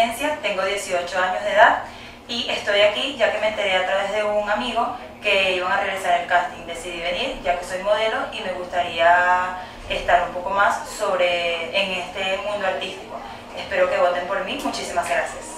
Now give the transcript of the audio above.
Valencia, tengo 18 años de edad y estoy aquí ya que me enteré a través de un amigo que iban a realizar el casting. Decidí venir ya que soy modelo y me gustaría estar un poco más en este mundo artístico. Espero que voten por mí. Muchísimas gracias.